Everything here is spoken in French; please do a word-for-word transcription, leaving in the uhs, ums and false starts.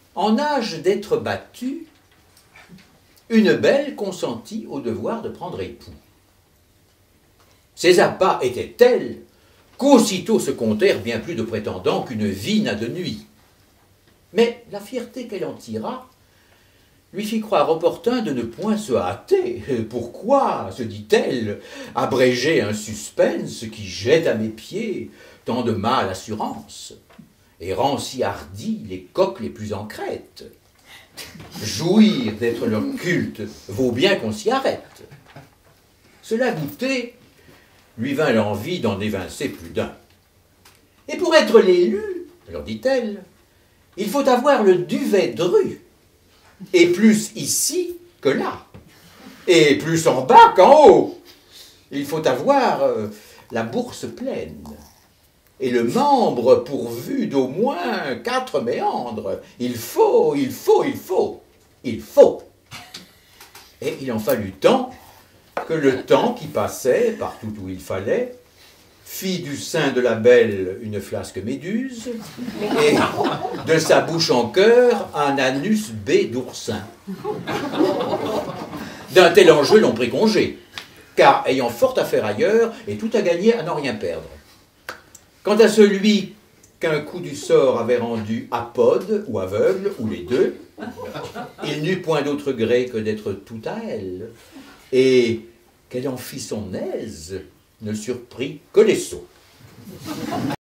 en âge d'être battue, une belle consentit au devoir de prendre époux. Ses appas étaient tels qu'aussitôt se comptèrent bien plus de prétendants qu'une vie n'a de nuit. Mais la fierté qu'elle en tira lui fit croire opportun de ne point se hâter. Pourquoi, se dit-elle, abréger un suspense qui jette à mes pieds tant de mâle assurance et rend si hardis les coqs les plus en crête? Jouir d'être leur culte vaut bien qu'on s'y arrête. Cela goûté, lui vint l'envie d'en évincer plus d'un. Et pour être l'élu, leur dit-elle, il faut avoir le duvet dru, et plus ici que là, et plus en bas qu'en haut. Il faut avoir euh, la bourse pleine, et le membre pourvu d'au moins quatre méandres. Il faut, il faut, il faut, il faut. Et il en fallut tant que le temps qui passait, partout où il fallait, fit du sein de la belle une flasque méduse, et de sa bouche en cœur un anus baie d'oursin. D'un tel enjeu l'on prit congé, car ayant fort à faire ailleurs, et tout à gagner à n'en rien perdre. Quant à celui qu'un coup du sort avait rendu apode ou aveugle, ou les deux, il n'eut point d'autre gré que d'être tout à elle, et qu'elle en fit son aise, ne surprit que les sots.